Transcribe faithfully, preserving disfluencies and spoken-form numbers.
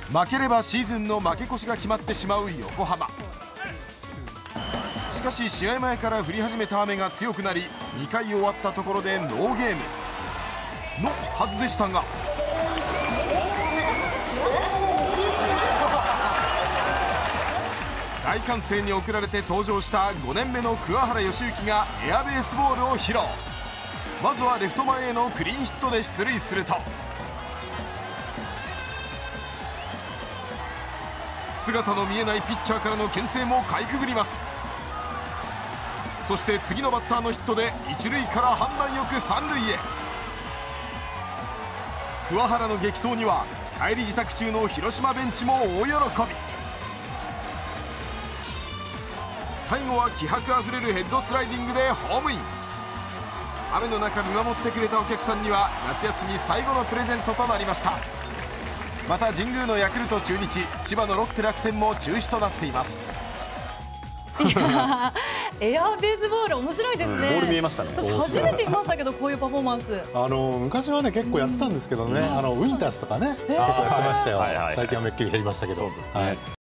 負ければシーズンの負け越しが決まってしまう横浜。しかし試合前から降り始めた雨が強くなり、にかい終わったところでノーゲームのはずでしたが、大歓声に送られて登場したごねんめの桑原義行がエアベースボールを披露。まずはレフト前へのクリーンヒットで出塁すると、姿の見えないピッチャーからの牽制もかいくぐります。そして次のバッターのヒットで一塁から判断よく三塁へ。桑原の激走には帰り支度中の広島ベンチも大喜び。最後は気迫あふれるヘッドスライディングでホームイン。雨の中見守ってくれたお客さんには夏休み最後のプレゼントとなりました。また神宮のヤクルト中日、千葉のロッテ楽天も中止となっています。 いやエアベースボール面白いですね、うん、 ボール見えましたね。 私初めて見ましたけど、こういうパフォーマンス、 あの昔はね結構やってたんですけどね、うん、あのウィンタースとかね、えー、結構やってましたよ、はいはいはい、最近はめっきり減りましたけど。そうですね、はい。